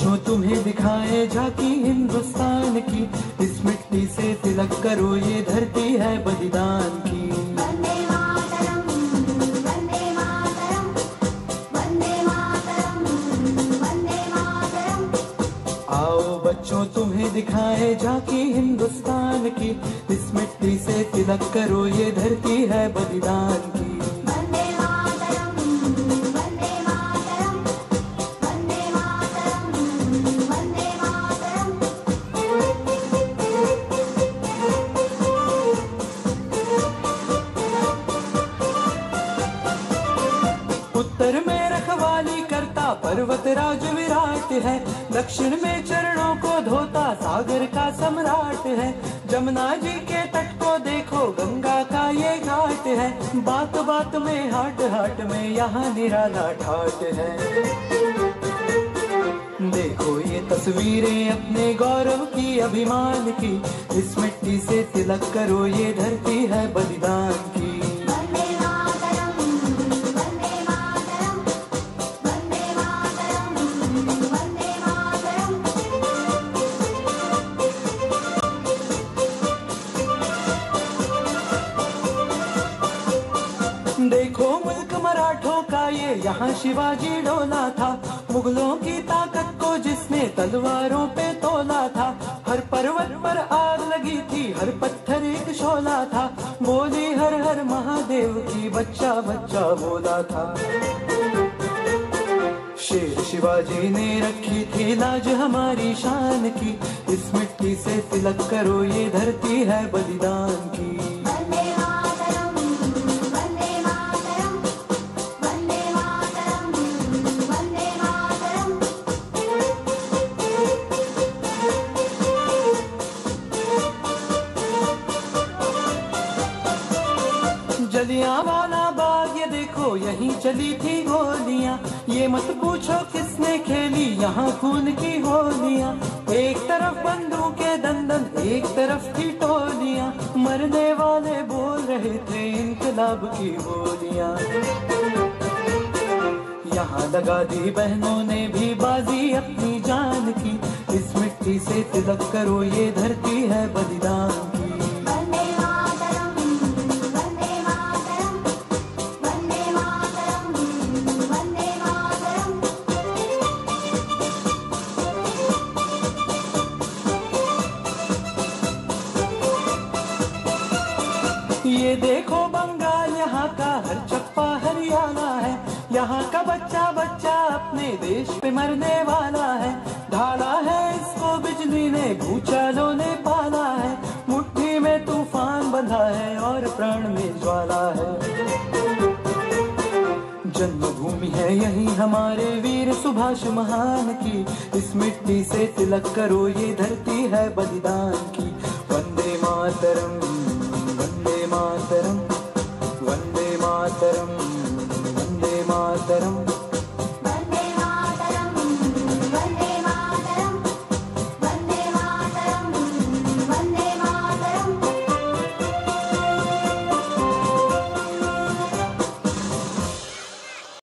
बच्चों तुम्हें दिखाए झांकी हिंदुस्तान की, इस मिट्टी से तिलक करो ये धरती है बलिदान की। वंदे मातरम, वंदे मातरम, वंदे मातरम, वंदे मातरम। आओ बच्चों तुम्हें दिखाए झांकी हिंदुस्तान की, इस मिट्टी से तिलक करो ये धरती है बलिदान की। वंदे मातरम, वंदे मातरम, वंदे मातरम, वंदे मातरम। उत्तर में रखवाली करता पर्वत राज विराट है, दक्षिण में चरणों को धोता सागर का सम्राट है। जमुना जी के तट को देखो गंगा का ये घाट है, बात बात में हाट हाट में यहाँ निराला ठाट है। देखो ये तस्वीरें अपने गौरव की अभिमान की, इस मिट्टी से तिलक करो ये धरती है बलिदान की। वंदे मातरम, वंदे मातरम, वंदे मातरम, वंदे मातरम। देखो मुल्क मराठों का ये यहाँ शिवाजी डोला था, मुगलों की ताकत को जिसने तलवारों पे तोला था। हर पर्वत पर आग लगी थी, हर पत्थर एक शोला था, बोली हर हर महादेव की बच्चा बच्चा बोला था। शेर शिवाजी ने रखी थी लाज हमारी शान की, इस मिट्टी से तिलक करो ये धरती है बलिदान की। वंदे मातरम, वंदे मातरम, वंदे मातरम, वंदे मातरम। जलियांवाला बाग ये देखो यहीं चली थी गोलियां, ये मत पूछो किसने खेली यहाँ खून की होलियां। एक तरफ बंदूकें दंदन एक तरफ थी टोलियां, मरने वाले बोल रहे थे इनकलाब की बोलियां। यहाँ लगा दी बहनों ने भी बाजी अपनी जान की, इस मिट्टी से तिलक करो ये धरती है बलिदान की। वंदे मातरम, वंदे मातरम, वंदे मातरम, वंदे मातरम। ये देखो बंगाल यहाँ का हर चप्पा हरियाणा है, यहाँ का बच्चा बच्चा अपने देश पे मरने वाला है। ढाला है इसको बिजली ने, भूचालों ने पाला है, मुट्ठी में तूफान बंधा है और प्राण में ज्वाला है। जन्मभूमि है यही हमारे वीर सुभाष महान की, इस मिट्टी से तिलक करो ये धरती है बलिदान की। वंदे मातरम, वंदे मातरम, वंदे मातरम, वंदे मातरम।